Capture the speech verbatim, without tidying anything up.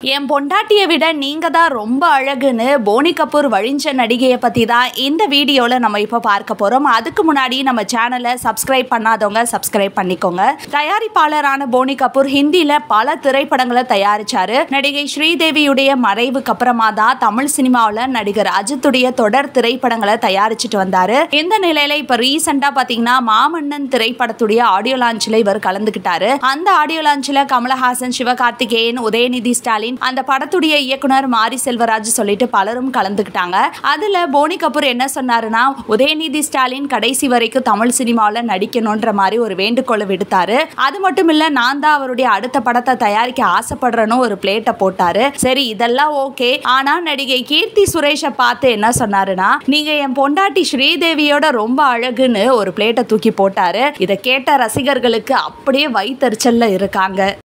என் பொண்டாட்டியை விட நீங்க தான் ரொம்ப அழகுன்னு போனி கபூர் வழிஞ்ச நடிகையை பத்தி தான் இந்த வீடியோல நம்ம இப்போ பார்க்க போறோம். அதுக்கு முன்னாடி நம்ம சேனலை சப்ஸ்கிரைப் பண்ணாதவங்க சப்ஸ்கிரைப் பண்ணிக்கோங்க. தயாரிப்பாளரான போனி கபூர் ஹிந்தியில பல திரைப்படங்களை தயாரிச்சாரு. நடிகை ஸ்ரீதேவியுடைய மறைவுக்கு அப்புறமா தான் தமிழ் சினிமாவில் நடிகர் அஜித்துடைய தொடர் திரைப்படங்களை தயாரிச்சுட்டு வந்தாரு. இந்த நிலையில இப்ப ரீசெண்டா பாத்தீங்கன்னா மாமன்னன் திரைப்படத்துடைய ஆடியோ லான்ச்ல இவர் கலந்துகிட்டாரு. அந்த ஆடியோ லான்ச்ல கமலஹாசன், சிவகார்த்திகேயன், உதயநிதி ஸ்டாலின், அந்த படத்துடைய இயக்குனர் மாரி செல்வராஜ் சொல்லிட்டு பலரும் கலந்துக்கிட்டாங்க. அதுல போனி கபூர் என்ன சொன்னாருன்னா, உதயநிதி ஸ்டாலின் கடைசி வரைக்கும் தமிழ் சினிமாவில் நடிக்கணும்ன்ற மாதிரி ஒரு வேண்டுகோளை விடுத்தாரு. அது மட்டும் இல்ல, நான் தான் அவருடைய அடுத்த படத்தை தயாரிக்க ஆசைப்படுறேன்னு ஒரு பிளேட்டை போட்டாரு. சரி, இதெல்லாம் ஓகே. ஆனா நடிகை கீர்த்தி சுரேஷை பார்த்து என்ன சொன்னாருன்னா, நீங்க என் பொண்டாட்டி ஸ்ரீதேவியோட ரொம்ப அழகுன்னு ஒரு பிளேட்டை தூக்கி போட்டாரு. இதை கேட்ட ரசிகர்களுக்கு அப்படியே வயித்தெரிச்சல்ல இருக்காங்க.